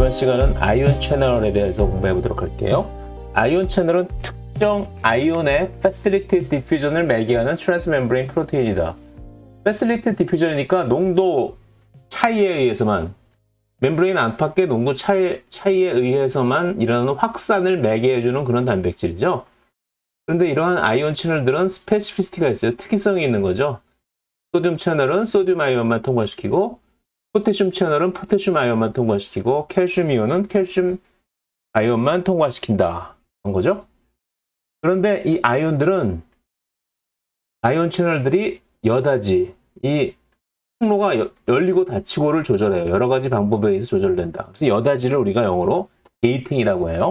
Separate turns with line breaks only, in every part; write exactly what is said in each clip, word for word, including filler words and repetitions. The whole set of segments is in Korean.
이번 시간은 아이온 채널에 대해서 공부해 보도록 할게요. 아이온 채널은 특정 아이온의 facility diffusion을 매개하는 트랜스멤브레인 프로테인이다. facility diffusion이니까 농도 차이에 의해서만, 멤브레인 안팎의 농도 차이, 차이에 의해서만 일어나는 확산을 매개해주는 그런 단백질이죠. 그런데 이러한 아이온 채널들은 스페시피시티가 있어요. 특이성이 있는 거죠. 소듐 채널은 소듐 아이온만 통과시키고, 포테슘 채널은 포테슘 아이온만 통과시키고, 캘슘 이온은 캘슘 아이온만 통과시킨다. 그런 거죠. 그런데 이 아이온들은, 아이온 채널들이 여닫이, 이 통로가 여, 열리고 닫히고를 조절해요. 여러 가지 방법에 의해서 조절된다. 그래서 여닫이를 우리가 영어로 게이팅이라고 해요.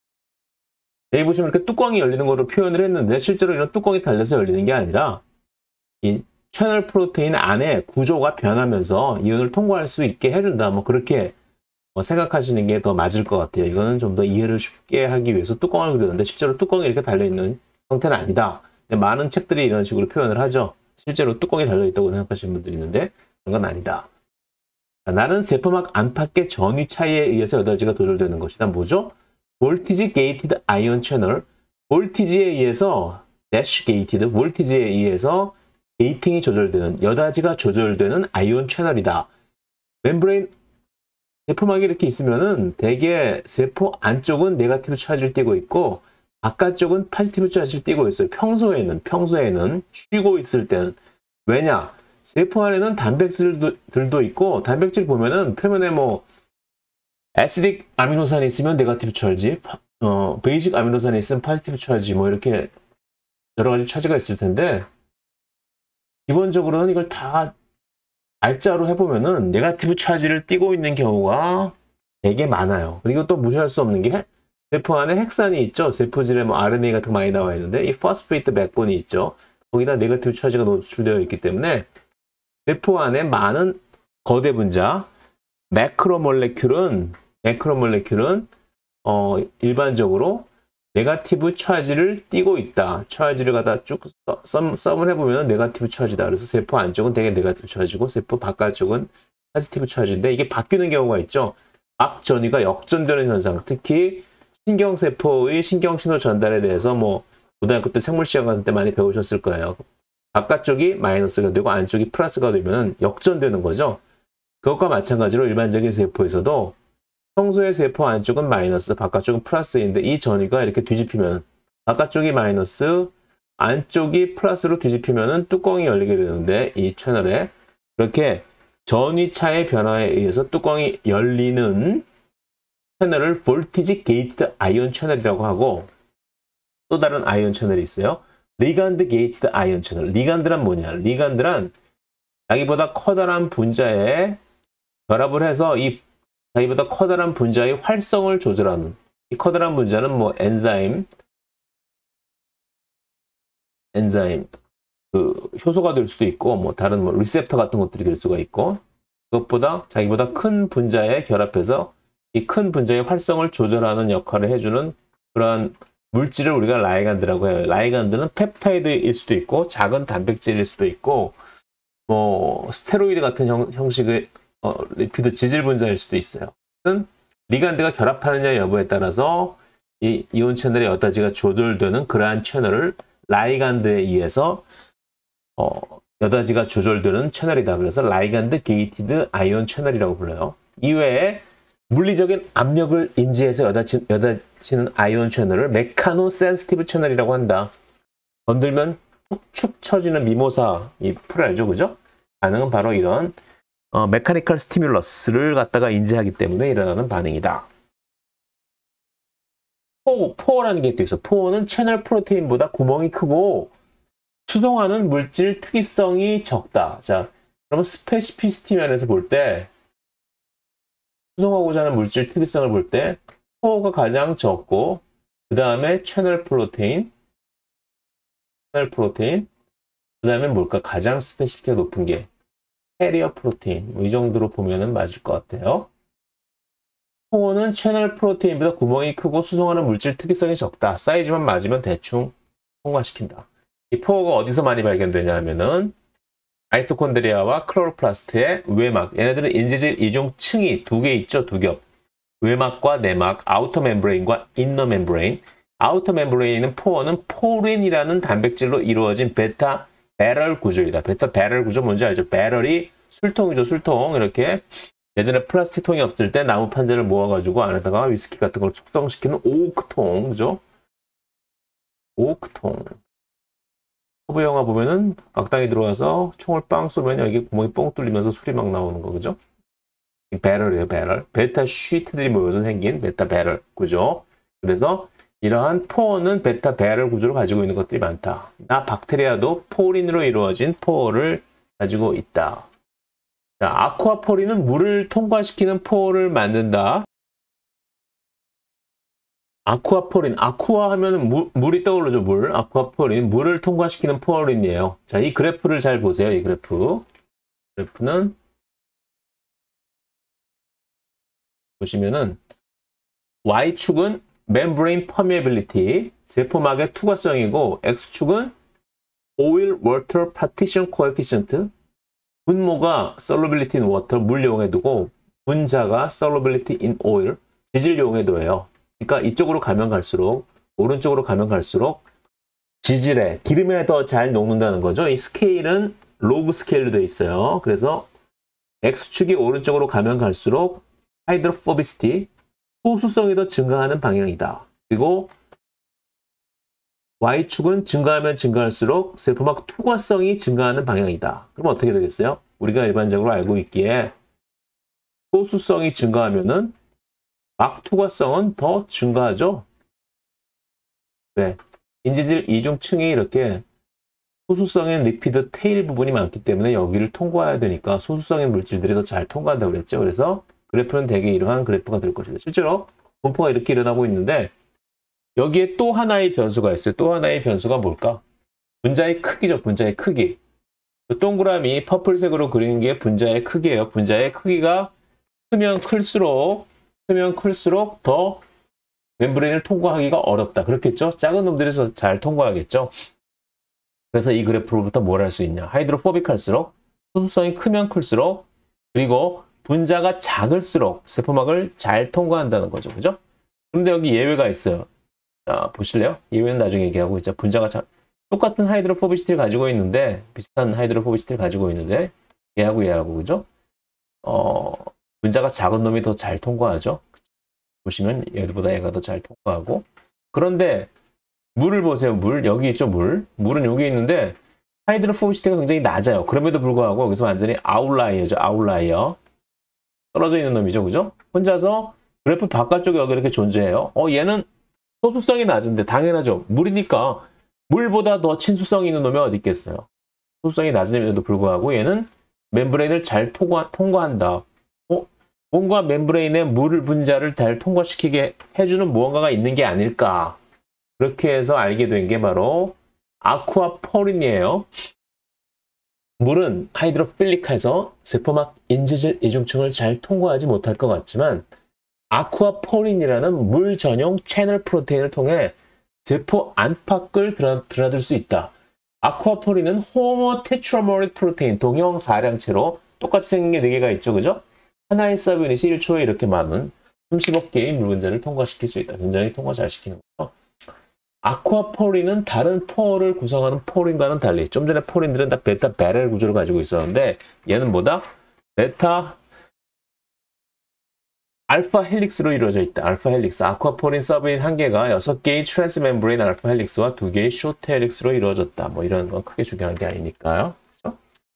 여기 보시면 이렇게 뚜껑이 열리는 거로 표현을 했는데, 실제로 이런 뚜껑이 달려서 열리는 게 아니라 이 채널 프로테인 안에 구조가 변하면서 이온을 통과할 수 있게 해준다. 뭐 그렇게 생각하시는 게 더 맞을 것 같아요. 이거는 좀 더 이해를 쉽게 하기 위해서 뚜껑을 그렸는데, 실제로 뚜껑이 이렇게 달려있는 형태는 아니다. 많은 책들이 이런 식으로 표현을 하죠. 실제로 뚜껑이 달려있다고 생각하시는 분들이 있는데 그런 건 아니다. 자, 나는 세포막 안팎의 전위 차이에 의해서 여닫이가 조절되는 것이다. 뭐죠? 볼티지 게이티드 아이온 채널, 볼티지에 의해서 대쉬 게이티드, 볼티지에 의해서 게이팅이 조절되는, 여닫이가 조절되는 아이온 채널이다. 멤브레인 세포막이 이렇게 있으면은 대개 세포 안쪽은 네거티브 차지를 띠고 있고 바깥쪽은 포지티브 차지를 띠고 있어요. 평소에는, 평소에는 쉬고 있을 때는. 왜냐? 세포 안에는 단백질들도 있고, 단백질 보면은 표면에 뭐 애시딕 아미노산이 있으면 네거티브 차지, 어, 베이직 아미노산이 있으면 포지티브 차지, 뭐 이렇게 여러 가지 차지가 있을 텐데, 기본적으로는 이걸 다 알짜로 해보면은 네거티브 차지를 띠고 있는 경우가 되게 많아요. 그리고 또 무시할 수 없는 게 세포 안에 핵산이 있죠. 세포질에 뭐 알엔에이 같은 거 많이 나와 있는데, 이 포스페이트 백본이 있죠. 거기다 네거티브 차지가 노출되어 있기 때문에 세포 안에 많은 거대 분자, 매크로몰레큘은 매크로몰레큘은 어, 일반적으로 네거티브 차지를 띠고 있다. 차지를 갖다 쭉 썸을 해보면 네거티브 차지다. 그래서 세포 안쪽은 되게 네거티브 차지고 세포 바깥쪽은 포지티브 차지인데, 이게 바뀌는 경우가 있죠. 막 전위가 역전되는 현상, 특히 신경세포의 신경신호 전달에 대해서 뭐 고등학교 때 생물시험 같은 때 많이 배우셨을 거예요. 바깥쪽이 마이너스가 되고 안쪽이 플러스가 되면 역전되는 거죠. 그것과 마찬가지로 일반적인 세포에서도 평소의 세포 안쪽은 마이너스, 바깥쪽은 플러스인데, 이 전위가 이렇게 뒤집히면, 바깥쪽이 마이너스, 안쪽이 플러스로 뒤집히면 뚜껑이 열리게 되는데, 이 채널에 그렇게 전위차의 변화에 의해서 뚜껑이 열리는 채널을 볼티지 게이티드 아이온 채널이라고 하고, 또 다른 아이온 채널이 있어요. 리간드 게이티드 아이온 채널. 리간드란 뭐냐? 리간드란 자기보다 커다란 분자에 결합을 해서 이 자기보다 커다란 분자의 활성을 조절하는, 이 커다란 분자는 뭐 엔자임, 엔자임, 그 효소가 될 수도 있고, 뭐 다른 뭐 리셉터 같은 것들이 될 수가 있고, 그것보다 자기보다 큰 분자에 결합해서 이 큰 분자의 활성을 조절하는 역할을 해주는 그러한 물질을 우리가 라이간드라고 해요. 라이간드는 펩타이드일 수도 있고, 작은 단백질일 수도 있고, 뭐 스테로이드 같은 형, 형식의 어, 리피드 지질 분자일 수도 있어요. 리간드가 결합하느냐 여부에 따라서 이 이온 채널의 여닫이가 조절되는 그러한 채널을 라이간드에 의해서 어, 여닫이가 조절되는 채널이다. 그래서 라이간드 게이티드 아이온 채널이라고 불러요. 이외에 물리적인 압력을 인지해서 여닫히, 여닫히는 아이온 채널을 메카노 센시티브 채널이라고 한다. 건들면 축축 처지는 미모사, 이 풀 알죠? 그죠? 반응은 바로 이런 어, 메카니컬 스티뮬러스를 갖다가 인지하기 때문에 일어나는 반응이다. 포, 포어라는 게 또 있어. 포어는 채널 프로테인보다 구멍이 크고 수동하는 물질 특이성이 적다. 자, 그러면 스페시피시티 면에서 볼 때, 수송하고자 하는 물질 특이성을 볼 때 포어가 가장 적고, 그 다음에 채널 프로테인, 채널 프로테인, 그 다음에 뭘까? 가장 스페시피티가 높은 게 캐리어 프로테인. 뭐 이 정도로 보면은 맞을 것 같아요. 포어는 채널 프로테인보다 구멍이 크고 수송하는 물질 특이성이 적다. 사이즈만 맞으면 대충 통과시킨다. 이 포어가 어디서 많이 발견되냐 하면은 마이토콘드리아와 클로로플라스트의 외막, 얘네들은 인지질 이중층이 두 개 있죠, 두 겹. 외막과 내막, 아우터 멤브레인과 이너 멤브레인. 아우터 멤브레인은 포어는 포린이라는 단백질로 이루어진 베타 배럴 구조이다. 베타 배럴 구조 뭔지 알죠? 배럴이 술통이죠, 술통. 이렇게 예전에 플라스틱 통이 없을 때 나무 판재를 모아가지고 안에다가 위스키 같은 걸 숙성시키는 오크통, 그죠? 오크통. 허브 영화 보면은 악당이 들어와서 총을 빵 쏘면 여기 구멍이 뻥 뚫리면서 술이 막 나오는 거, 그죠? 배럴이에요, 배럴. 베타 쉬트들이 모여서 생긴 베타 배럴 구조. 그래서 이러한 포어는 베타 배럴 구조를 가지고 있는 것들이 많다. 나 박테리아도 포린으로 이루어진 포어를 가지고 있다. 자, 아쿠아포린은 물을 통과시키는 포어를 만든다. 아쿠아포린, 아쿠아 하면은 물, 물이 떠오르죠, 물. 아쿠아포린, 물을 통과시키는 포어린이에요. 자, 이 그래프를 잘 보세요, 이 그래프. 그래프는 보시면은 Y축은 membrane permeability, 세포막의 투과성이고 X축은 oil water partition coefficient, 분모가 solubility in water, 물 용해도고 분자가 solubility in oil, 지질 용해도예요. 그러니까 이쪽으로 가면 갈수록, 오른쪽으로 가면 갈수록 지질에, 기름에 더 잘 녹는다는 거죠. 이 스케일은 로그 스케일로 되어 있어요. 그래서 X축이 오른쪽으로 가면 갈수록 하이드로포비시티, 소수성이 더 증가하는 방향이다. 그리고 Y축은 증가하면 증가할수록 세포막 투과성이 증가하는 방향이다. 그럼 어떻게 되겠어요? 우리가 일반적으로 알고 있기에 소수성이 증가하면은 막 투과성은 더 증가하죠. 왜? 인지질 이중층이 이렇게 소수성인 리피드 테일 부분이 많기 때문에 여기를 통과해야 되니까 소수성인 물질들이 더 잘 통과한다고 그랬죠. 그래서 그래프는 대개 이러한 그래프가 될 것이다. 실제로 분포가 이렇게 일어나고 있는데 여기에 또 하나의 변수가 있어요. 또 하나의 변수가 뭘까? 분자의 크기죠. 분자의 크기. 동그라미 퍼플색으로 그리는 게 분자의 크기예요. 분자의 크기가 크면 클수록 크면 클수록 더 멤브레인을 통과하기가 어렵다. 그렇겠죠? 작은 놈들이 잘 통과하겠죠? 그래서 이 그래프로부터 뭘 할 수 있냐? 하이드로포빅할수록 소수성이 크면 클수록 그리고 분자가 작을수록 세포막을 잘 통과한다는 거죠. 그죠? 그런데 여기 예외가 있어요. 자, 보실래요? 예외는 나중에 얘기하고 있죠. 분자가 자, 똑같은 하이드로포비시티를 가지고 있는데 비슷한 하이드로포비시티를 가지고 있는데 얘하고 얘하고 그죠? 어, 분자가 작은 놈이 더 잘 통과하죠. 보시면 얘보다 얘가 더 잘 통과하고 그런데 물을 보세요. 물. 여기 있죠. 물. 물은 여기 있는데 하이드로포비시티가 굉장히 낮아요. 그럼에도 불구하고 여기서 완전히 아웃라이어죠. 아웃라이어. 떨어져 있는 놈이죠. 그죠? 혼자서 그래프 바깥쪽에 여기 이렇게 존재해요. 어, 얘는 소수성이 낮은데 당연하죠. 물이니까 물보다 더 친수성이 있는 놈이 어디 있겠어요. 소수성이 낮음에도 불구하고 얘는 멤브레인을 잘 통과, 통과한다. 어? 뭔가 멤브레인의 물 분자를 잘 통과시키게 해주는 무언가가 있는 게 아닐까. 그렇게 해서 알게 된 게 바로 아쿠아포린이에요. 물은 하이드로필릭해서 세포막 인지질 이중층을 잘 통과하지 못할 것 같지만 아쿠아포린이라는 물 전용 채널 프로테인을 통해 세포 안팎을 드나들 수 있다. 아쿠아포린은 호모 테트라메릭 프로테인, 동형 사량체로 똑같이 생긴 게 네 개가 있죠. 그죠? 하나의 서브유닛이 일 초에 이렇게 많은 삼십억 개의 물 분자를 통과시킬 수 있다. 굉장히 통과 잘 시키는 거죠. 아쿠아포린은 다른 포어를 구성하는 포린과는 달리 좀 전에 포린들은 다 베타 배럴 구조를 가지고 있었는데 얘는 뭐다? 베타 알파 헬릭스로 이루어져 있다. 알파 헬릭스. 아쿠아포린 서브인 한 개가 여섯 개의 트랜스 멤브레인 알파 헬릭스와 두 개의 쇼트 헬릭스로 이루어졌다. 뭐 이런 건 크게 중요한 게 아니니까요. 그렇죠?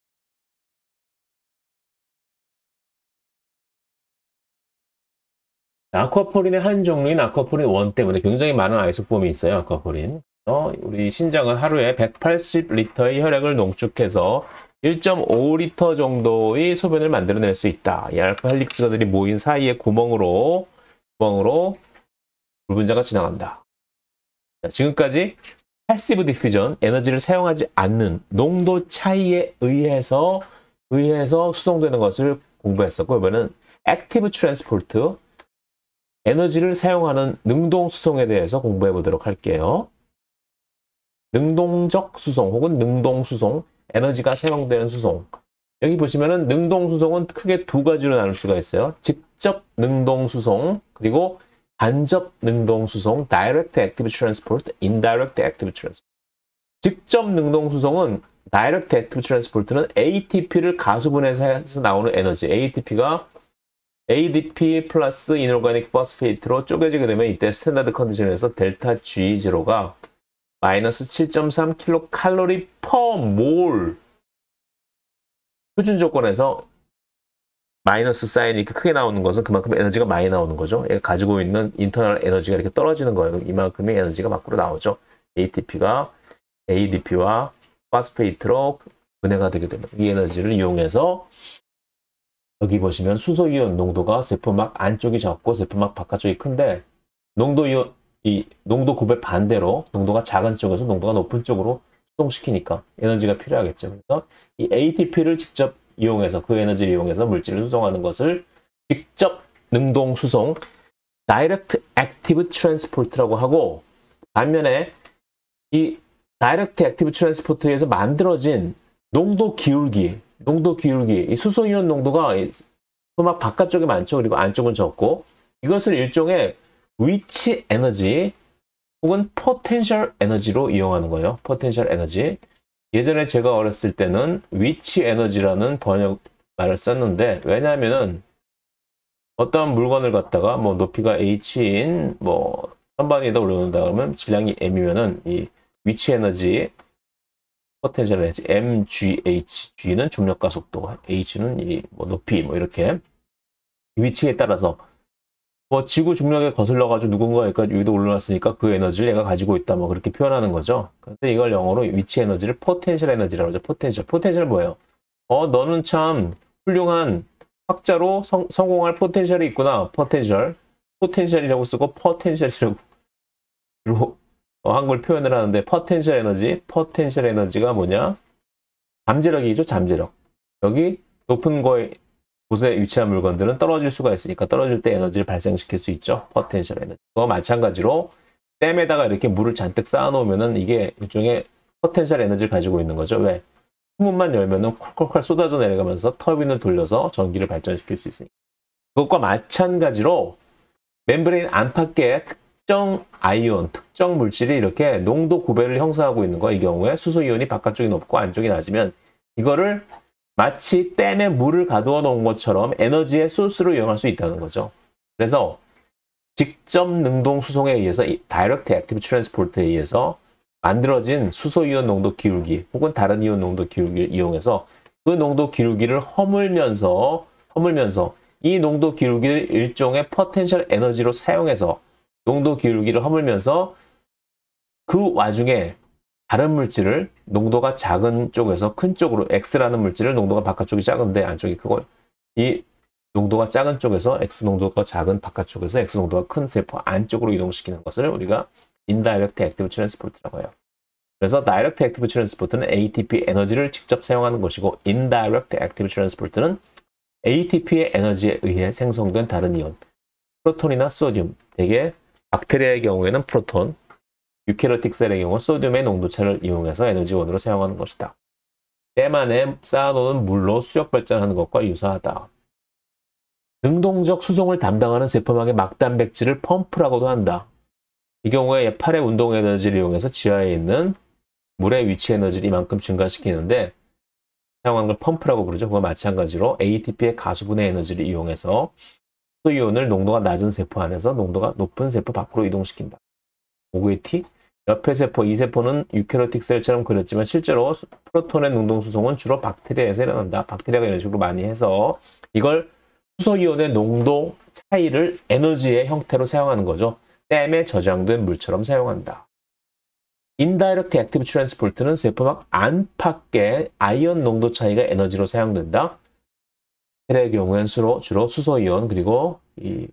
아쿠아포린의 한 종류인 아쿠아포린 일 때문에 굉장히 많은 아이소폼이 있어요. 아쿠아포린. 어, 우리 신장은 하루에 백팔십 리터의 혈액을 농축해서 일 점 오 리터 정도의 소변을 만들어낼 수 있다. 이 알파 헬릭스들이 모인 사이의 구멍으로 구멍으로 물분자가 지나간다. 자, 지금까지 패시브 디퓨전, 에너지를 사용하지 않는 농도 차이에 의해서 의해서 수송되는 것을 공부했었고 이번에는 액티브 트랜스포트, 에너지를 사용하는 능동 수송에 대해서 공부해 보도록 할게요. 능동적 수송 혹은 능동 수송, 에너지가 사용되는 수송. 여기 보시면은 능동수송은 크게 두 가지로 나눌 수가 있어요. 직접 능동수송, 그리고 간접 능동수송, direct active transport, indirect active transport. 직접 능동수송은 direct active transport는 에이티피를 가수분해서 해서 나오는 에너지, 에이티피가 에이디피 플러스 inorganic phosphate로 쪼개지게 되면 이때 스탠다드 컨디션에서 델타 지 제로가 마이너스 칠 점 삼 킬로칼로리 퍼 몰, 표준 조건에서 마이너스 사인이 이렇게 크게 나오는 것은 그만큼 에너지가 많이 나오는 거죠. 얘가 가지고 있는 인터널 에너지가 이렇게 떨어지는 거예요. 이만큼의 에너지가 밖으로 나오죠. 에이티피가 에이디피와 파스페이트로 분해가 되게 됩니다. 이 에너지를 이용해서 여기 보시면 수소이온 농도가 세포막 안쪽이 적고 세포막 바깥쪽이 큰데, 농도이온, 이 농도 곱의 반대로 농도가 작은 쪽에서 농도가 높은 쪽으로 수송시키니까 에너지가 필요하겠죠. 그래서 이 에이티피를 직접 이용해서, 그 에너지를 이용해서 물질을 수송하는 것을 직접 능동 수송, Direct Active Transport라고 하고, 반면에 이 Direct Active Transport에서 만들어진 농도 기울기, 농도 기울기, 이 수소이온 농도가 소막 바깥쪽에 많죠. 그리고 안쪽은 적고, 이것을 일종의 위치 에너지 혹은 포텐셜 에너지로 이용하는 거예요. 포텐셜 에너지. 예전에 제가 어렸을 때는 위치 에너지라는 번역 말을 썼는데, 왜냐하면은 어떠한 물건을 갖다가 뭐 높이가 h인 뭐 선반위에다 올려놓는다 그러면 질량이 m이면은 이 위치 에너지, 포텐셜 에너지 엠지에이치, G는 중력과 속도, H는 이 뭐 높이, 뭐 이렇게 위치에 따라서 뭐 지구 중력에 거슬러 가지고 누군가 여기까지 여기도 올려놨으니까 그 에너지를 얘가 가지고 있다, 뭐 그렇게 표현하는 거죠. 근데 이걸 영어로 위치 에너지를 포텐셜 에너지라고 하죠. 포텐셜. 포텐셜 뭐예요? 어, 너는 참 훌륭한 학자로 성, 성공할 포텐셜이 있구나. 포텐셜. 포텐셜이라고 쓰고 포텐셜이라고 어, 한글 표현을 하는데, 포텐셜 에너지, 포텐셜 에너지가 뭐냐? 잠재력이죠, 잠재력. 여기 높은 거에 곳에 위치한 물건들은 떨어질 수가 있으니까 떨어질 때 에너지를 발생시킬 수 있죠. 포텐셜 에너지. 그거 마찬가지로 댐에다가 이렇게 물을 잔뜩 쌓아 놓으면은 이게 일종의 포텐셜 에너지를 가지고 있는 거죠. 왜? 수문만 열면은 콜콜콜 쏟아져 내려가면서 터빈을 돌려서 전기를 발전시킬 수 있으니까. 그것과 마찬가지로 멤브레인 안팎의 특정 아이온, 특정 물질이 이렇게 농도 구배를 형성하고 있는 거, 이 경우에 수소이온이 바깥쪽이 높고 안쪽이 낮으면 이거를 마치 댐에 물을 가두어 놓은 것처럼 에너지의 소스로 이용할 수 있다는 거죠. 그래서 직접 능동 수송에 의해서, Direct Active Transport에 의해서 만들어진 수소이온 농도 기울기 혹은 다른 이온 농도 기울기를 이용해서 그 농도 기울기를 허물면서 허물면서 이 농도 기울기를 일종의 포텐셜 에너지로 사용해서 농도 기울기를 허물면서 그 와중에 다른 물질을 농도가 작은 쪽에서 큰 쪽으로, X라는 물질을 농도가 바깥쪽이 작은데 안쪽이 크고, 이 농도가 작은 쪽에서 X 농도가 작은 바깥쪽에서 X 농도가 큰 세포 안쪽으로 이동시키는 것을 우리가 Indirect Active Transport라고 해요. 그래서 Direct Active Transport는 에이티피 에너지를 직접 사용하는 것이고, Indirect Active Transport는 에이티피의 에너지에 의해 생성된 다른 이온, 프로톤이나 소듐, 대개 박테리아의 경우에는 프로톤, 유캐리오틱 셀의 경우 소듐의 농도차를 이용해서 에너지원으로 사용하는 것이다. 댐 안에 쌓아놓은 물로 수력 발전하는 것과 유사하다. 능동적 수송을 담당하는 세포막의 막단백질을 펌프라고도 한다. 이 경우에 팔의 운동 에너지를 이용해서 지하에 있는 물의 위치 에너지를 이만큼 증가시키는데 사용하는 걸 펌프라고 부르죠. 그와 마찬가지로 에이티피의 가수분해 에너지를 이용해서 수소이온을 농도가 낮은 세포 안에서 농도가 높은 세포 밖으로 이동시킨다. 오구의 T, 옆의 세포, 이 세포는 유캐리오틱 셀처럼 그렸지만 실제로 프로톤의 능동 수송은 주로 박테리아에서 일어난다. 박테리아가 이런 식으로 많이 해서 이걸 수소이온의 농도 차이를 에너지의 형태로 사용하는 거죠. 댐에 저장된 물처럼 사용한다. Indirect Active Transport는 세포막 안팎의 아이온 농도 차이가 에너지로 사용된다. 셀의 경우엔 주로, 주로 수소이온, 그리고 이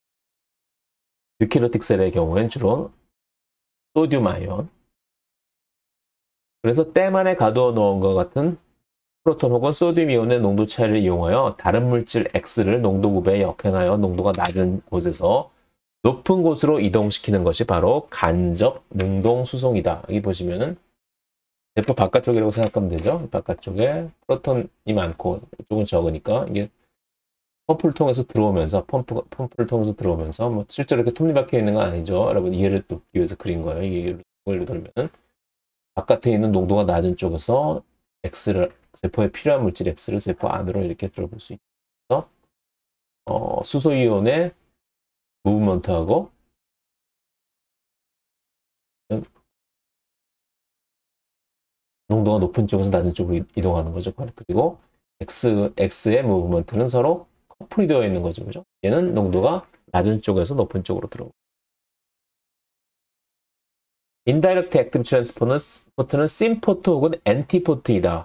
유캐리오틱 셀의 경우엔 주로 소듐 아이온. 그래서 댐 안에 가두어 놓은 것 같은 프로톤 혹은 소듐 이온의 농도 차이를 이용하여 다른 물질 X를 농도 구배에 역행하여 농도가 낮은 곳에서 높은 곳으로 이동시키는 것이 바로 간접 능동 수송이다. 여기 보시면은 세포 바깥쪽이라고 생각하면 되죠. 바깥쪽에 프로톤이 많고 이쪽은 적으니까 이게 펌프를 통해서 들어오면서 펌프, 펌프를 통해서 들어오면서 뭐 실제로 이렇게 톱니바퀴에 있는 건 아니죠. 여러분 이해를 돕기 위해서 그린 거예요. 이게 예를 들면 바깥에 있는 농도가 낮은 쪽에서 X를 세포에 필요한 물질 X를 세포 안으로 이렇게 들어볼 수 있어서 어, 수소 이온의 무브먼트하고 농도가 높은 쪽에서 낮은 쪽으로 이동하는 거죠. 그리고 X, X의 무브먼트는 서로 커플이 되어 있는 거죠. 그죠? 얘는 농도가 낮은 쪽에서 높은 쪽으로 들어오고. 인다이렉트 액티브 트랜스포터는 심포트 혹은 엔티포트이다.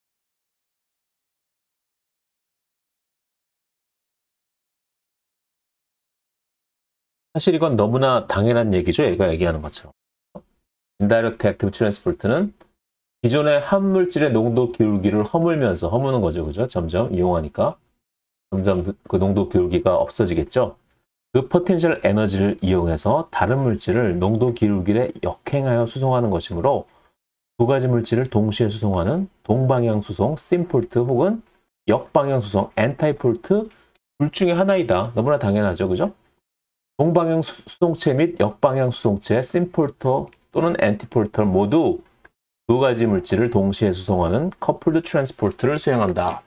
사실 이건 너무나 당연한 얘기죠. 얘가 얘기하는 것처럼. 인다이렉트 액티브 트랜스포터는 기존의 한물질의 농도 기울기를 허물면서 허무는 거죠. 그죠? 점점 이용하니까 점점 그 농도 기울기가 없어지겠죠. 그 포텐셜 에너지를 이용해서 다른 물질을 농도 기울기에 역행하여 수송하는 것이므로 두 가지 물질을 동시에 수송하는 동방향 수송, 심폴트 혹은 역방향 수송, 엔타이폴트 둘 중에 하나이다. 너무나 당연하죠. 그죠? 동방향 수송체 및 역방향 수송체, 심폴터 또는 엔티폴터 모두 두 가지 물질을 동시에 수송하는 커플드 트랜스포트를 수행한다.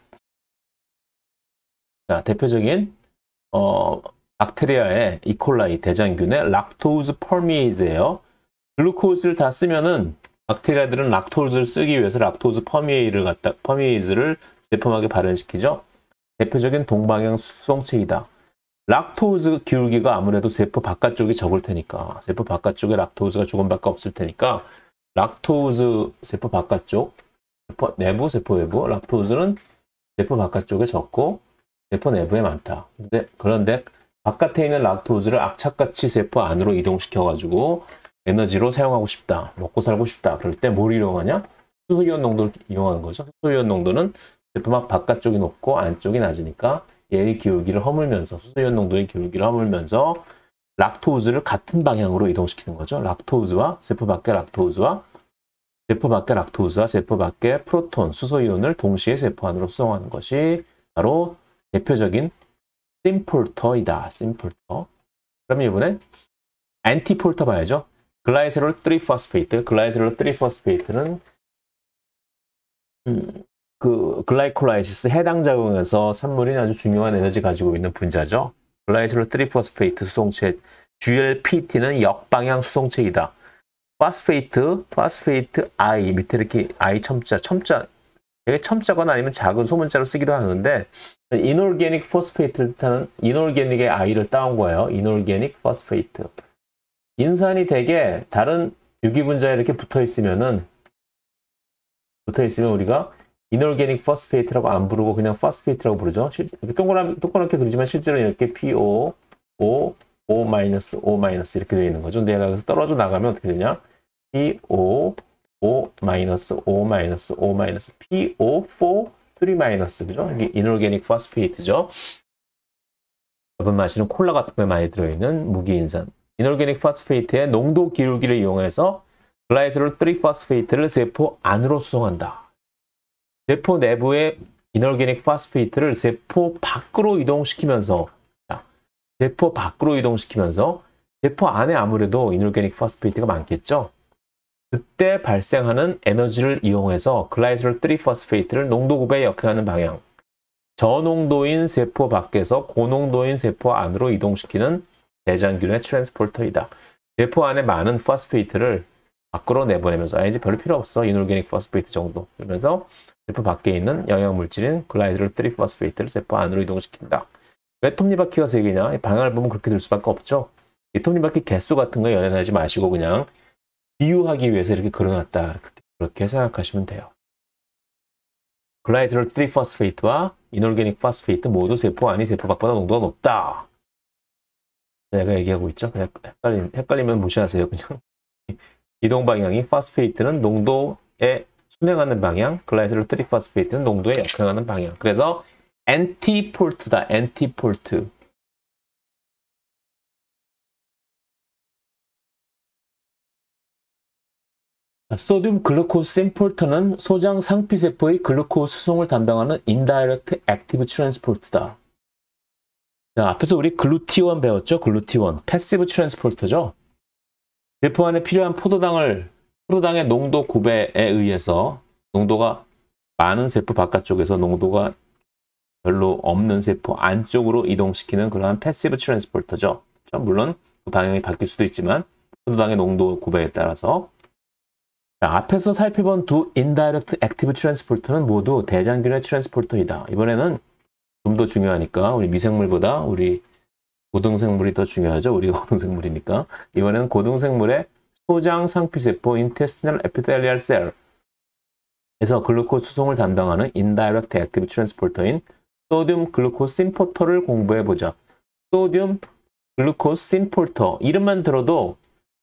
자, 대표적인 어, 박테리아의 이콜라이 대장균의 락토즈 퍼미에이즈예요. 글루코즈를 다 쓰면은 박테리아들은 락토즈를 쓰기 위해서 락토즈 퍼미에이를 갖다 퍼미에이즈를 세포막에 발현시키죠. 대표적인 동방향 수송체이다. 락토즈 기울기가 아무래도 세포 바깥쪽이 적을 테니까 세포 바깥쪽에 락토즈가 조금밖에 없을 테니까 락토즈 세포 바깥쪽, 세포 내부, 세포 외부 락토즈는 세포 바깥쪽에 적고 세포 내부에 많다. 근데 그런데 바깥에 있는 락토즈를 악착같이 세포 안으로 이동시켜가지고 에너지로 사용하고 싶다. 먹고 살고 싶다. 그럴 때 뭘 이용하냐? 수소이온 농도를 이용하는 거죠. 수소이온 농도는 세포막 바깥쪽이 높고 안쪽이 낮으니까 얘의 기울기를 허물면서 수소이온 농도의 기울기를 허물면서 락토즈를 같은 방향으로 이동시키는 거죠. 락토즈와 세포 밖의 락토즈와 세포 밖의 락토즈와 세포 밖의 프로톤, 수소이온을 동시에 세포 안으로 수송하는 것이 바로 대표적인 심폴터이다. 심폴터. 그러면 이번엔 엔티폴터 봐야죠. 글라이세롤 삼 포스페이트. 글라이세롤 삼 포스페이트는 음, 그 글라이콜라이시스 해당 작용에서 산물이 아주 중요한 에너지 가지고 있는 분자죠. 글라이세롤 삼 포스페이트 수송체 지엘피티는 역방향 수송체이다. 파스페이트, 파스페이트 I 밑에 이렇게 I 첨자, 첨자 되게 첨자거나 아니면 작은 소문자로 쓰기도 하는데 이놀게닉 포스페이트를 뜻하는 이놀게닉의 I를 따온 거예요. 이놀게닉 포스페이트. 인산이 되게 다른 유기분자에 이렇게 붙어 있으면은 붙어 있으면 우리가 이놀게닉 포스페이트라고 안 부르고 그냥 포스페이트라고 부르죠. 이렇게 동그랗게, 동그랗게 그리지만 실제로 이렇게 피오, O, O 마이너스, O 마이너스 이렇게 되어 있는 거죠. 근데 얘가 여기서 떨어져 나가면 어떻게 되냐? 피오, O 마이너스, O 마이너스, O 마이너스, 피오, 사, 삼 마이너스 그죠? 이게 이놀게닉 포스페이트죠. 여러분 마시는 콜라 같은 거에 많이 들어있는 무기인산. 이놀게닉 포스페이트의 농도 기울기를 이용해서 글라이세롤 삼 포스페이트를 세포 안으로 수송한다. 세포 내부의 이놀게닉 포스페이트를 세포 밖으로 이동시키면서 세포 밖으로 이동시키면서 세포 안에 아무래도 이놀게닉 포스페이트가 많겠죠. 그때 발생하는 에너지를 이용해서 글라이세롤 삼 포스페이트를 농도급에 역행하는 방향. 저농도인 세포 밖에서 고농도인 세포 안으로 이동시키는 대장균의 트랜스포터이다. 세포 안에 많은 포스페이트를 밖으로 내보내면서 아, 이제 별로 필요 없어. 이놀게닉 포스페이트 정도. 그러면서 세포 밖에 있는 영양물질인 글라이세롤 삼 포스페이트를 세포 안으로 이동시킨다. 왜 톱니바퀴가 세 개냐? 방향을 보면 그렇게 될 수밖에 없죠. 이 톱니바퀴 개수 같은 거 연연하지 마시고 그냥 비유하기 위해서 이렇게 그려놨다. 그렇게, 그렇게 생각하시면 돼요. 글라이세롤 삼 포스페이트와 이놀게닉 포스페이트 모두 세포 안이 세포 밖보다 농도가 높다. 내가 얘기하고 있죠. 그냥 헷갈리, 헷갈리면 무시하세요. 그냥 이동 방향이 포스페이트는 농도에 순행하는 방향, 글라이세롤 삼 포스페이트는 농도에 역행하는 방향. 그래서 엔티폴트다. 엔티폴트. 소듐 글루코스 임포터는 소장 상피세포의 글루코스 수송을 담당하는 인다이렉트 액티브 트랜스포트다. 자, 앞에서 우리 글루티원 배웠죠? 글루티원. 패시브 트랜스포터죠? 세포 안에 필요한 포도당을, 포도당의 농도 구배에 의해서 농도가 많은 세포 바깥쪽에서 농도가 별로 없는 세포 안쪽으로 이동시키는 그러한 패시브 트랜스포터죠. 물론 방향이 바뀔 수도 있지만 포도당의 농도 구배에 따라서. 자, 앞에서 살펴본 두 인다이렉트 액티브 트랜스포터는 모두 대장균의 트랜스포터이다. 이번에는 좀 더 중요하니까 우리 미생물보다 우리 고등생물이 더 중요하죠. 우리가 고등생물이니까. 이번에는 고등생물의 소장 상피세포 intestinal epithelial cell 에서 글루코스 수송을 담당하는 인다이렉트 액티브 트랜스포터인 소듐 글루코스 임포터를 공부해보자. 소듐 글루코스 임포터. 이름만 들어도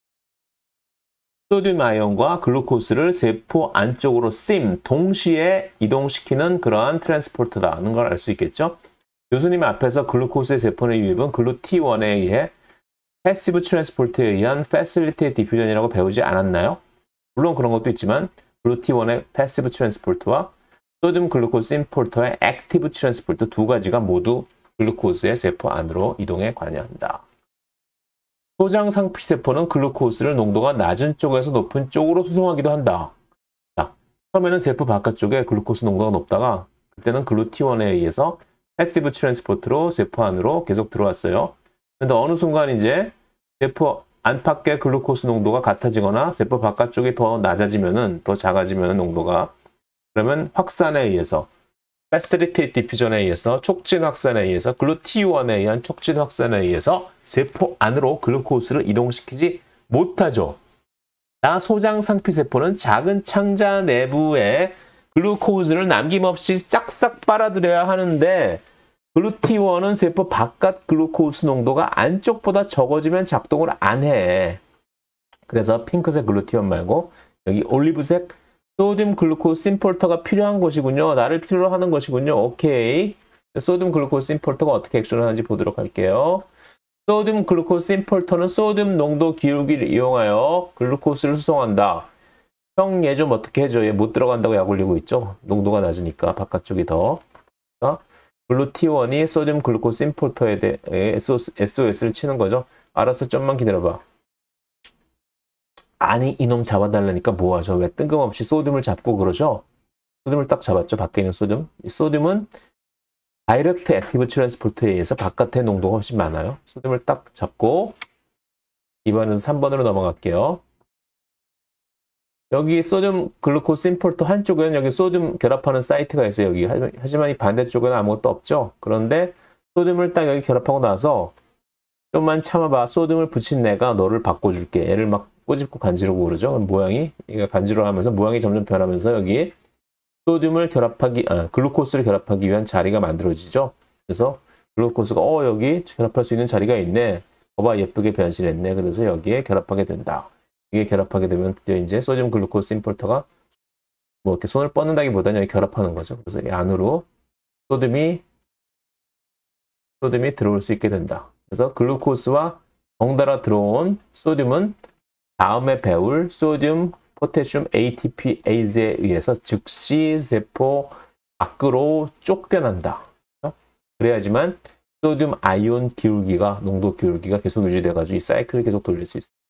소듐 아이온과 글루코스를 세포 안쪽으로 심, 동시에 이동시키는 그러한 트랜스포터다는 걸 알 수 있겠죠. 교수님 앞에서 글루코스의 세포 내 유입은 글루티원에 의해 패시브 트랜스포터에 의한 패실리티 디퓨전이라고 배우지 않았나요? 물론 그런 것도 있지만 글루티원의 패시브 트랜스포터와 소듐 글루코스 임포터의 액티브 트랜스포터 두 가지가 모두 글루코스의 세포 안으로 이동에 관여한다. 소장 상피세포는 글루코스를 농도가 낮은 쪽에서 높은 쪽으로 수송하기도 한다. 자, 처음에는 세포 바깥쪽에 글루코스 농도가 높다가 그때는 글루티원에 의해서 패시브 트랜스포트로 세포 안으로 계속 들어왔어요. 그런데 어느 순간 이제 세포 안팎의 글루코스 농도가 같아지거나 세포 바깥쪽이 더 낮아지면은 더 작아지면은 농도가 그러면 확산에 의해서 패실리티 디퓨전에 의해서 촉진 확산에 의해서 글루티원에 의한 촉진 확산에 의해서 세포 안으로 글루코스를 이동시키지 못하죠. 나 소장 상피세포는 작은 창자 내부에 글루코스를 남김없이 싹싹 빨아들여야 하는데 글루티원은 세포 바깥 글루코스 농도가 안쪽보다 적어지면 작동을 안 해. 그래서 핑크색 글루티원 말고 여기 올리브색 소듐 글루코스 임포터가 필요한 것이군요. 나를 필요로 하는 것이군요. 오케이. 소듐 글루코스 임포터가 어떻게 액션을 하는지 보도록 할게요. 소듐 글루코스 임포터는 소듐 농도 기울기를 이용하여 글루코스를 수송한다. 형 얘 좀 어떻게 해줘. 얘 못 들어간다고 약 올리고 있죠. 농도가 낮으니까 바깥쪽이 더. 그러니까 글루티원이 소듐 글루코스 임포터에 대해 에스오에스를 치는 거죠. 알았어, 좀만 기다려봐. 아니 이놈 잡아달라니까 뭐하죠? 왜 뜬금없이 소듐을 잡고 그러죠? 소듐을 딱 잡았죠. 밖에 있는 소듐. 이 소듐은 다이렉트 액티브 트랜스포터에 의해서 바깥의 농도가 훨씬 많아요. 소듐을 딱 잡고 이 번에서 삼 번으로 넘어갈게요. 여기 소듐 글루코스 임포터 한쪽에는 여기 소듐 결합하는 사이트가 있어요. 여기. 하지만 이 반대쪽에는 아무것도 없죠. 그런데 소듐을 딱 여기 결합하고 나서 좀만 참아봐. 소듐을 붙인 내가 너를 바꿔줄게. 얘를 막 꼬집고 간지르고 그러죠. 모양이 얘가 간지러 하면서 모양이 점점 변하면서 여기 소듐을 결합하기, 아, 글루코스를 결합하기 위한 자리가 만들어지죠. 그래서 글루코스가 어 여기 결합할 수 있는 자리가 있네. 봐봐 예쁘게 변신했네. 그래서 여기에 결합하게 된다. 이게 결합하게 되면 드디어 이제 소듐 글루코스 임포터가 뭐 이렇게 손을 뻗는다기보다는 여기 결합하는 거죠. 그래서 이 안으로 소듐이 소듐이 들어올 수 있게 된다. 그래서 글루코스와 덩달아 들어온 소듐은 다음에 배울 소듐 포테슘 에이티피에이즈에 의해서 즉시 세포 밖으로 쫓겨난다. 그래야지만 소듐 아이온 기울기가, 농도 기울기가 계속 유지돼가지고 이 사이클을 계속 돌릴 수 있어요.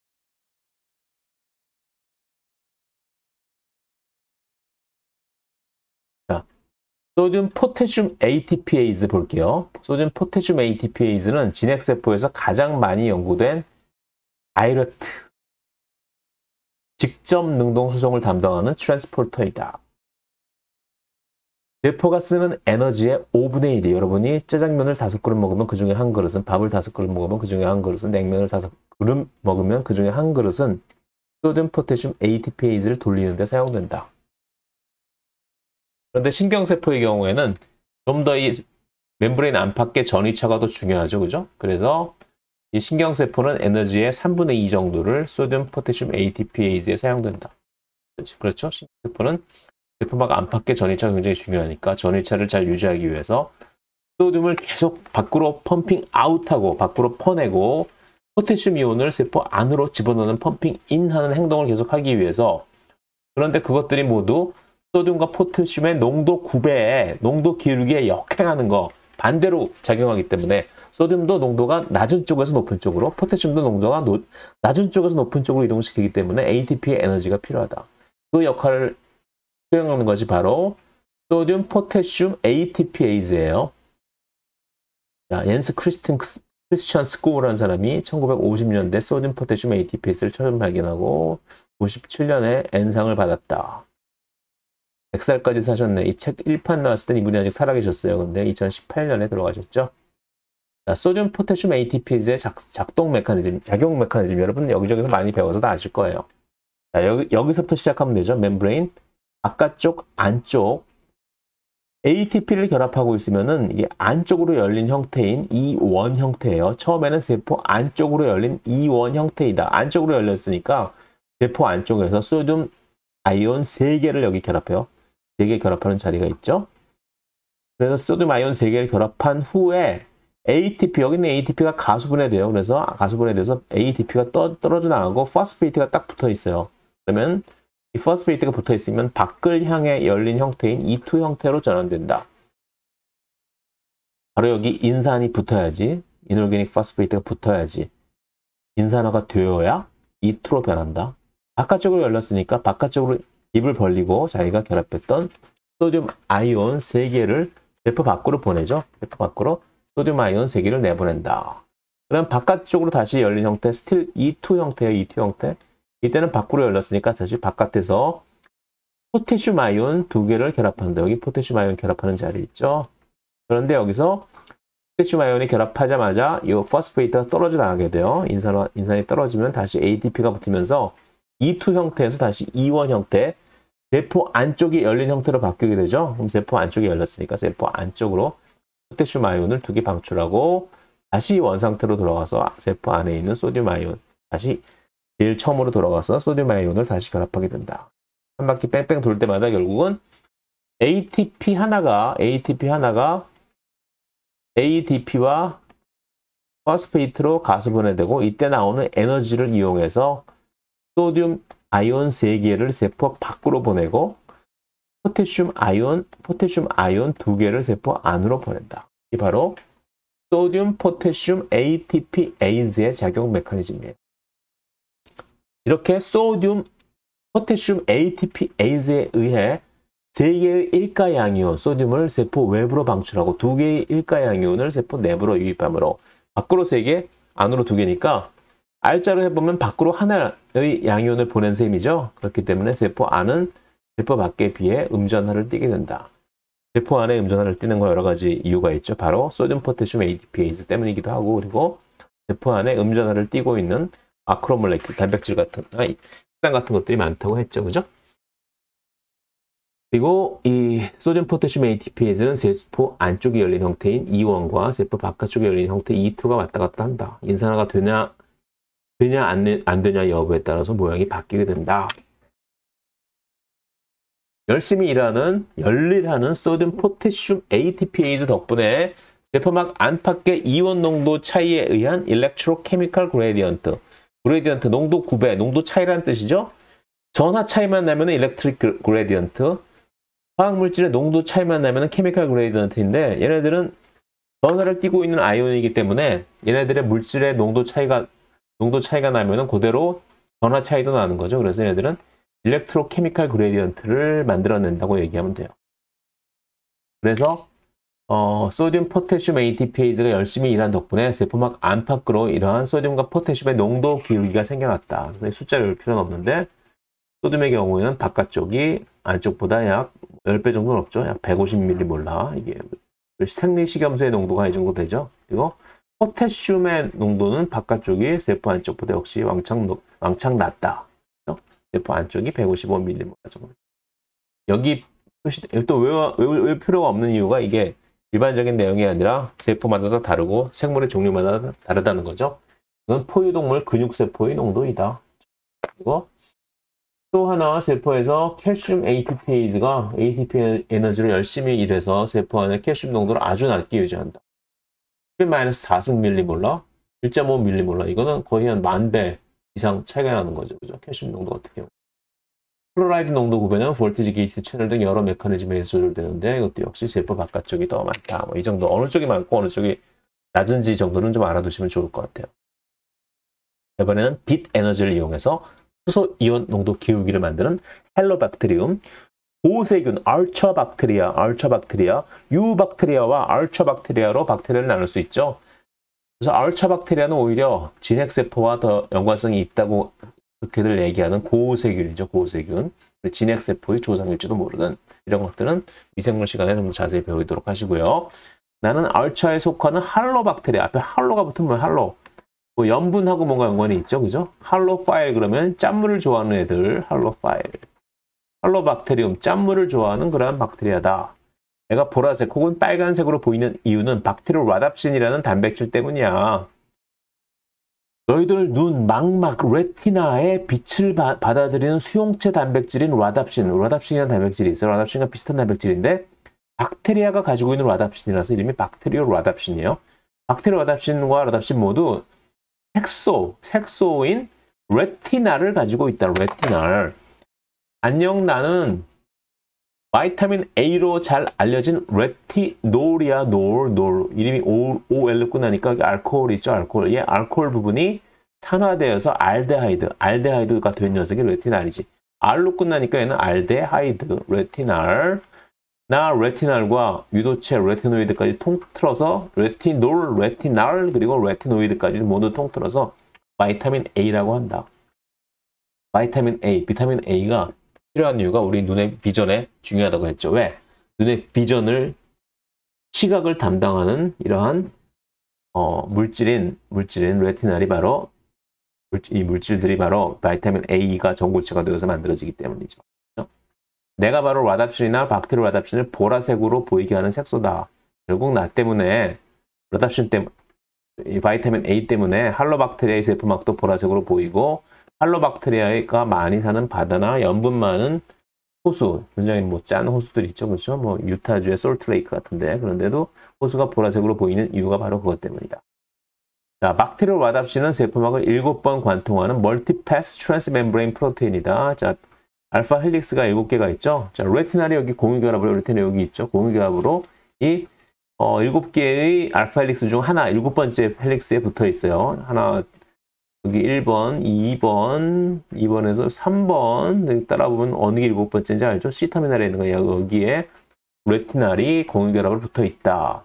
자, 소듐 포테슘 에이티피에이즈 볼게요. 소듐 포테슘 에이티피에이즈는 진핵세포에서 가장 많이 연구된 다이렉트 직접 능동 수송을 담당하는 트랜스포터이다. 세포가 쓰는 에너지의 오분의 일이 여러분이 짜장면을 다섯 그릇 먹으면 그 중에 한 그릇은, 밥을 다섯 그릇 먹으면 그 중에 한 그릇은, 냉면을 다섯 그릇 먹으면 그 중에 한 그릇은 소듐 포테슘 에이티피에이즈를 돌리는 데 사용된다. 그런데 신경세포의 경우에는 좀 더 이 멤브레인 안팎의 전이차가 더 중요하죠. 그죠? 그래서 이 신경세포는 에너지의 삼분의 이 정도를 소듐 포테슘 에이티피에이즈에 사용된다. 그렇죠? 신경세포는 세포막 안팎의 전이차가 굉장히 중요하니까 전이차를 잘 유지하기 위해서 소듐을 계속 밖으로 펌핑 아웃하고 밖으로 퍼내고 포테슘 이온을 세포 안으로 집어넣는 펌핑 인 하는 행동을 계속 하기 위해서 그런데 그것들이 모두 소듐과 포타슘의 농도 구 배에 농도 기울기에 역행하는 거 반대로 작용하기 때문에 소듐도 농도가 낮은 쪽에서 높은 쪽으로, 포타슘도 농도가 노, 낮은 쪽에서 높은 쪽으로 이동시키기 때문에 에이티피의 에너지가 필요하다. 그 역할을 수행하는 것이 바로 소듐 포타슘 에이티피에이즈예요. 자, 옌스 크리스틴 크리스천 스코어라는 사람이 천구백오십 년대 소듐 포타슘 에이티피에이즈를 처음 발견하고 구십칠 년에 엔상을 받았다. 백 살까지 사셨네. 이 책 일 판 나왔을 땐 이분이 아직 살아계셨어요. 근데 이천십팔 년에 돌아가셨죠. 자, 소듐 포타슘 에이티피에이즈의 작, 작동 메커니즘, 작용 메커니즘 여러분 여기저기서 많이 배워서 다 아실 거예요. 자, 여기, 여기서부터 시작하면 되죠. 멤브레인 바깥쪽, 안쪽 에이티피를 결합하고 있으면은 이게 안쪽으로 열린 형태인 이원 형태예요. 처음에는 세포 안쪽으로 열린 이원 형태이다. 안쪽으로 열렸으니까 세포 안쪽에서 소듐 아이온 세 개를 여기 결합해요. 세 개 결합하는 자리가 있죠. 그래서 소듐 아이온 세 개를 결합한 후에 에이티피, 여기는 에이티피가 가수분해돼요. 그래서 가수분해돼서 에이티피가 떠, 떨어져 나가고 포스페이트가 딱 붙어 있어요. 그러면 이 포스페이트가 붙어 있으면 밖을 향해 열린 형태인 이 투 형태로 전환된다. 바로 여기 인산이 붙어야지, 이놀게닉 포스페이트가 붙어야지 인산화가 되어야 이 투로 변한다. 바깥쪽으로 열렸으니까 바깥쪽으로 입을 벌리고 자기가 결합했던 소듐 아이온 세 개를 세포 밖으로 보내죠. 세포 밖으로 소듐 아이온 세 개를 내보낸다. 그럼 바깥쪽으로 다시 열린 형태, 스틸 이 투 형태의 이 투 형태. 이때는 밖으로 열렸으니까 다시 바깥에서 포타슘 아이온 두 개를 결합한다. 여기 포타슘 아이온 결합하는 자리 있죠. 그런데 여기서 포타슘 아이온이 결합하자마자 이 포스페이트가 떨어져 나가게 돼요. 인산, 인산이 떨어지면 다시 에이티피가 붙으면서 이 투 형태에서 다시 이원 형태, 세포 안쪽이 열린 형태로 바뀌게 되죠. 그럼 세포 안쪽이 열렸으니까 세포 안쪽으로 포타슘 아이온을 두 개 방출하고 다시 원상태로 돌아가서 세포 안에 있는 소듐 아이온, 다시 제일 처음으로 돌아가서 소듐 아이온을 다시 결합하게 된다. 한 바퀴 뺑뺑 돌 때마다 결국은 에이티피 하나가 에이티피 하나가 에이디피와 포스페이트로 가수분해되고 이때 나오는 에너지를 이용해서 소듐 아이온 세 개를 세포 밖으로 보내고 포타슘 아이온, 포타슘 아이온 두 개를 세포 안으로 보낸다. 이 바로 소듐 포타슘 에이티피에이즈의 작용 메커니즘이에요. 이렇게 소듐 포타슘 에이티피에이즈에 의해 세 개의 일가양이온 소듐을 세포 외부로 방출하고 두 개의 일가양이온을 세포 내부로 유입하므로 밖으로 세 개, 안으로 두 개니까 알자로 해보면 밖으로 하나의 양이온을 보낸 셈이죠. 그렇기 때문에 세포 안은 세포 밖에 비해 음전하를 띠게 된다. 세포 안에 음전하를 띠는 거 여러 가지 이유가 있죠. 바로 소듐 포타슘 에이티피에이즈 때문이기도 하고, 그리고 세포 안에 음전하를 띠고 있는 마크로몰레큘, 단백질 같은, 아, 식단 같은 것들이 많다고 했죠. 그죠? 그리고 이 소듐 포타슘 에이티피에이즈는 세포 안쪽에 열린 형태인 이원과 세포 바깥쪽에 열린 형태 이 투가 왔다 갔다 한다. 인산화가 되냐, 되냐 안, 안 되냐 여부에 따라서 모양이 바뀌게 된다. 열심히 일하는, 열일하는 소듐 포타슘 에이티피에이즈 덕분에 세포막 안팎의 이원 농도 차이에 의한 일렉트로케미컬 그레디언트, 그레디언트 농도 구 배, 농도 차이라는 뜻이죠. 전하 차이만 나면 일렉트릭 그레디언트, 화학물질의 농도 차이만 나면 케미컬 그레디언트인데 얘네들은 전하를 띠고 있는 아이온이기 때문에 얘네들의 물질의 농도 차이가 농도 차이가 나면은 그대로 전하 차이도 나는 거죠. 그래서 얘네들은 일렉트로케미컬 그레디언트를 만들어낸다고 얘기하면 돼요. 그래서 어, 소듐 포타슘 에이티피에이즈가 열심히 일한 덕분에 세포막 안팎으로 이러한 소듐과 포타슘의 농도 기울기가 생겨났다. 그래서 숫자를 열 필요는 없는데 소듐의 경우에는 바깥쪽이 안쪽보다 약 십 배 정도 높죠. 약 백오십 밀리몰라. 이게 생리식염수의 농도가 이 정도 되죠. 그리고 포타슘의 농도는 바깥쪽이 세포 안쪽보다 역시 왕창, 왕창 낮다. 그렇죠? 세포 안쪽이 백오십오 밀리몰라 정도. 여기 표시, 또 외워, 외울, 외울 필요가 없는 이유가 이게 일반적인 내용이 아니라 세포마다 다 다르고 생물의 종류마다 다르다는 거죠. 이건 포유동물 근육세포의 농도이다. 그리고 또 하나 세포에서 칼슘 에이티피에이즈가 에이티피 에너지를 열심히 일해서 세포 안에 칼슘 농도를 아주 낮게 유지한다. 십 마이너스 사 승 밀리몰라, 일 점 오 밀리몰라. 이거는 거의 한 만 배 이상 차이가 나는 거죠. 그죠? 칼슘 농도 같은 경우. 클로라이드 농도 구별은 볼티지, 게이트, 채널 등 여러 메커니즘에 조절되는데 이것도 역시 세포 바깥쪽이 더 많다. 뭐 이 정도 어느 쪽이 많고 어느 쪽이 낮은지 정도는 좀 알아두시면 좋을 것 같아요. 이번에는 빛 에너지를 이용해서 수소 이온 농도 기울기를 만드는 헬로박테리움, 고세균 알처박테리아, 알처박테리아, 유박테리아와 알처박테리아로 박테리아를 나눌 수 있죠. 그래서 알처박테리아는 오히려 진핵세포와 더 연관성이 있다고 그렇게들 얘기하는 고세균이죠. 고세균. 진핵세포의 조상일지도 모르는 이런 것들은 미생물 시간에 좀 더 자세히 배우도록 하시고요. 나는 알처에 속하는 할로박테리아. 앞에 할로가 붙으면 할로. 뭐 염분하고 뭔가 연관이 있죠. 그죠? 할로파일 그러면 짠물을 좋아하는 애들. 할로파일. 할로박테리움. 짠물을 좋아하는 그러한 박테리아다. 얘가 보라색 혹은 빨간색으로 보이는 이유는 박테리오라답신이라는 단백질 때문이야. 너희들 눈, 망막, 레티나의 빛을 바, 받아들이는 수용체 단백질인 라답신, 라답신이라는 단백질이 있어요. 라답신과 비슷한 단백질인데 박테리아가 가지고 있는 라답신이라서 이름이 박테리오 라답신이에요. 박테리오 라답신과 라답신 모두 색소, 색소인 레티나를 가지고 있다. 레티나를. 안녕, 나는 바이타민 A로 잘 알려진 레티놀이야. 놀, 놀. 이름이 오엘로 끝나니까 알코올 있죠. 알코올. 이 알코올 부분이 산화되어서 알데하이드, 알데하이드가 된 녀석이 레티날이지. R로 끝나니까 얘는 알데하이드, 레티날. 나 레티날과 유도체 레티노이드까지 통틀어서 레티놀, 레티날, 그리고 레티노이드까지 모두 통틀어서 바이타민 A라고 한다. 바이타민 A, 비타민 A가 필요한 이유가 우리 눈의 비전에 중요하다고 했죠. 왜? 눈의 비전을, 시각을 담당하는 이러한 어, 물질인, 물질인 레티날이 바로, 이 물질들이 바로 바이타민 A가 전구체가 되어서 만들어지기 때문이죠. 그렇죠? 내가 바로 라답신이나 박테리오 라답신을 보라색으로 보이게 하는 색소다. 결국 나 때문에, 라답신 때문에, 이 바이타민 A 때문에 할로박테리아의 세포막도 보라색으로 보이고, 할로박테리아가 많이 사는 바다나 염분 많은 호수, 굉장히 뭐 짠 호수들 있죠. 그렇죠? 뭐 유타주의 솔트레이크 같은데, 그런데도 호수가 보라색으로 보이는 이유가 바로 그것 때문이다. 자, 박테리오 라답신은 세포막을 일곱 번 관통하는 멀티패스 트랜스멤브레인 프로테인이다. 자, 알파 헬릭스가 일곱 개가 있죠. 자, 레티날이 여기 공유결합으로, 레티날이 여기 있죠. 공유결합으로 이 어, 일곱 개의 알파 헬릭스 중 하나, 일곱 번째 헬릭스에 붙어 있어요. 하나, 여기 일 번, 이 번, 이 번에서 삼 번 따라보면 어느 게 일곱 번째인지 알죠? C터미널에 있는 거예요. 여기에 레티날이 공유결합으로 붙어 있다.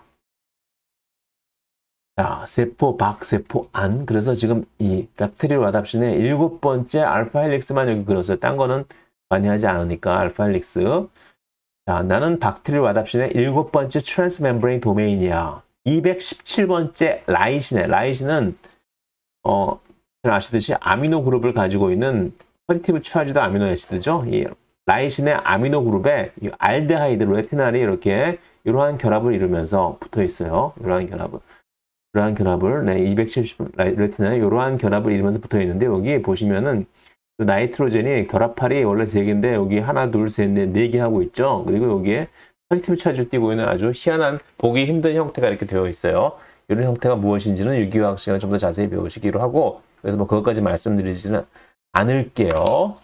자, 세포 밖, 세포 안. 그래서 지금 이 박테리오 라답신의 일곱 번째 알파 헬릭스만 여기 그렸어요. 딴 거는 많이 하지 않으니까 알파 헬릭스. 자, 나는 박테리오 라답신의 일곱 번째 트랜스멤브레인 도메인이야. 이백십칠 번째 라이신에, 라이신은 어 아시듯이 아미노 그룹을 가지고 있는 포지티브 추아지드 아미노 애시드죠. 이 라이신의 아미노 그룹에 이 알데하이드, 레티날이 이렇게 이러한 결합을 이루면서 붙어 있어요. 이러한 결합을. 이러한 결합을, 네, 이백칠십 레티날에 이러한 결합을 이루면서 붙어 있는데, 여기 보시면은 그 나이트로젠이 결합팔이 원래 세 개인데 여기 하나, 둘, 셋, 넷, 네 개 하고 있죠. 그리고 여기에 포지티브 추아지를 띄고 있는 아주 희한한, 보기 힘든 형태가 이렇게 되어 있어요. 이런 형태가 무엇인지는 유기화학 시간에 좀 더 자세히 배우시기로 하고, 그래서 뭐 그것까지 말씀드리지는 않을게요.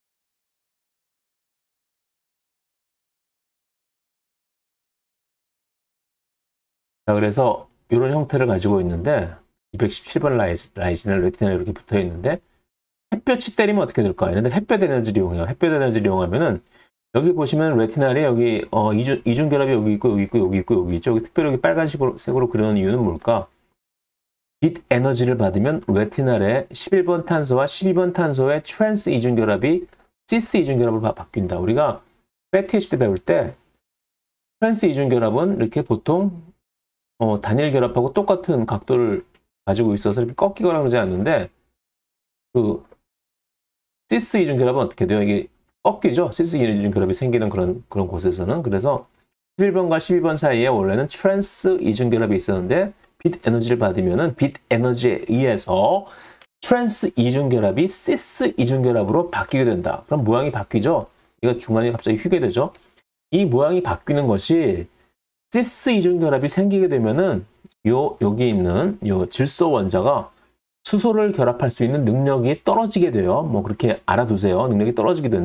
자, 그래서 이런 형태를 가지고 있는데 이백십칠 번 라이신을 레티날에 이렇게 붙어 있는데, 햇볕이 때리면 어떻게 될까요? 근데 햇볕 에너지를 이용해요. 햇볕 에너지를 이용하면은 여기 보시면 레티날이 여기 어, 이중, 이중 결합이 여기 있고 여기 있고 여기 있고 여기 있죠. 여기 특별히 여기 빨간색으로 그리는 이유는 뭘까? 빛 에너지를 받으면 레티날의 십일 번 탄소와 십이 번 탄소의 트랜스 이중 결합이 시스 이중 결합으로 바뀐다. 우리가 패티 애시드 배울 때 트랜스 이중 결합은 이렇게 보통 어, 단일 결합하고 똑같은 각도를 가지고 있어서 이렇게 꺾이거나 그러지 않는데, 그 시스 이중 결합은 어떻게 돼요? 이게 꺾이죠. 시스 이중 결합이 생기는 그런 그런 곳에서는. 그래서 십일 번과 십이 번 사이에 원래는 트랜스 이중 결합이 있었는데, 빛 에너지를 받으면은 빛 에너지에 의해서 트랜스 이중 결합이 시스 이중 결합으로 바뀌게 된다. 그럼 모양이 바뀌죠. 이거 중간에 갑자기 휘게 되죠. 이 모양이 바뀌는 것이 시스 이중 결합이 생기게 되면은 요 여기 있는 요 질소 원자가 수소를 결합할 수 있는 능력이 떨어지게 돼요. 뭐 그렇게 알아두세요. 능력이 떨어지게 된다.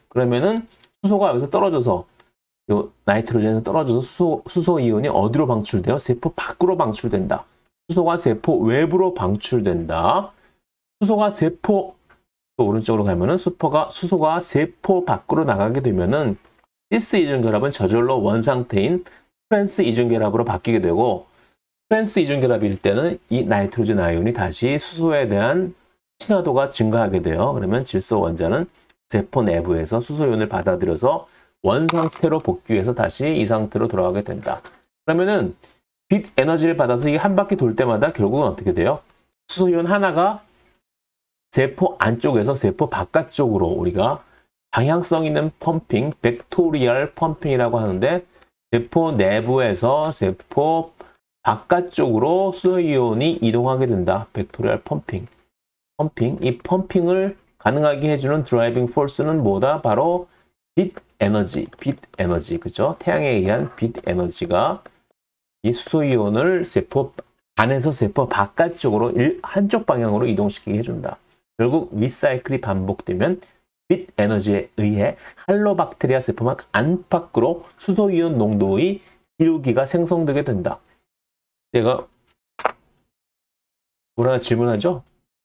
그러면은 수소가 여기서 떨어져서 요 나이트로젠에서 떨어져서 수소, 수소 이온이 어디로 방출돼요? 세포 밖으로 방출된다. 수소가 세포 외부로 방출된다. 수소가 세포 또 오른쪽으로 가면은 수소가 수소가 세포 밖으로 나가게 되면은 시스 이중 결합은 저절로 원 상태인 트랜스 이중 결합으로 바뀌게 되고, 트랜스 이중 결합일 때는 이 나이트로젠 아이온이 다시 수소에 대한 친화도가 증가하게 돼요. 그러면 질소 원자는 세포 내부에서 수소 이온을 받아들여서 원 상태로 복귀해서 다시 이 상태로 돌아가게 된다. 그러면은 빛 에너지를 받아서 이게 한 바퀴 돌 때마다 결국은 어떻게 돼요? 수소 이온 하나가 세포 안쪽에서 세포 바깥쪽으로 우리가 방향성 있는 펌핑, 벡토리얼 펌핑이라고 하는데, 세포 내부에서 세포 바깥쪽으로 수소이온이 이동하게 된다. 벡토리얼 펌핑. 펌핑. 이 펌핑을 가능하게 해주는 드라이빙 포스는 뭐다? 바로 빛 에너지. 빛 에너지. 그죠? 태양에 의한 빛 에너지가 이 수소이온을 세포 안에서 세포 바깥쪽으로 일, 한쪽 방향으로 이동시키게 해준다. 결국 윗사이클이 반복되면 빛 에너지에 의해 할로박테리아 세포막 안팎으로 수소이온 농도의 기울기가 생성되게 된다. 내가 뭐라 질문하죠?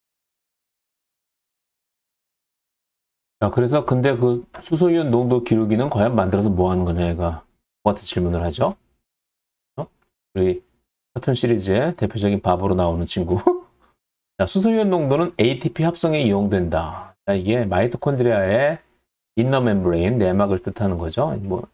자, 그래서 근데 그 수소이온 농도 기울기는 과연 만들어서 뭐 하는 거냐, 얘가 뭐 같은 질문을 하죠. 어? 우리 카툰 시리즈의 대표적인 바보로 나오는 친구. 자, 수소이온 농도는 에이티피 합성에 이용된다. 자, 이게 마이토콘드리아의 인너 멤브레인 내막을 뜻하는 거죠. 뭐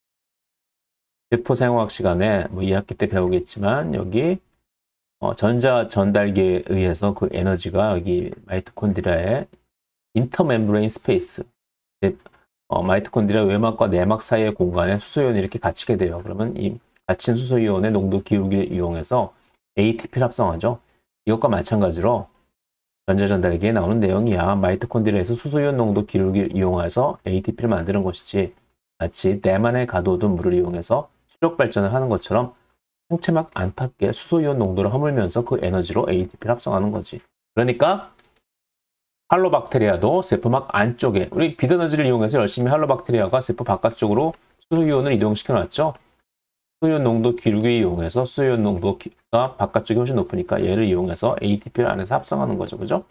세포 생화학 시간에 뭐 이 학기 때 배우겠지만 여기 어, 전자 전달기에 의해서 그 에너지가 여기 마이토콘드리아의 인터 멤브레인 스페이스, 어, 마이토콘드리아 외막과 내막 사이의 공간에 수소이온이 이렇게 갇히게 돼요. 그러면 이 갇힌 수소이온의 농도 기울기를 이용해서 에이티피를 합성하죠. 이것과 마찬가지로 전자전달기에 나오는 내용이야. 마이토콘드리아에서 수소이온 농도 기울기를 이용해서 에이티피를 만드는 것이지, 마치 내만에 가둬둔 물을 이용해서 수력 발전을 하는 것처럼 생체막 안팎에 수소이온 농도를 허물면서 그 에너지로 에이티피를 합성하는 거지. 그러니까 할로박테리아도 세포막 안쪽에, 우리 빛 에너지를 이용해서 열심히 할로박테리아가 세포 바깥쪽으로 수소이온을 이동시켜 놨죠. 수소이온 농도 기울기를 이용해서 수소이온 농도가 바깥쪽이 훨씬 높으니까 얘를 이용해서 에이티피를 안에서 합성하는 거죠. 그죠?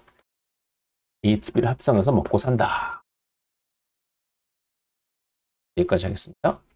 에이티피를 합성해서 먹고 산다. 여기까지 하겠습니다.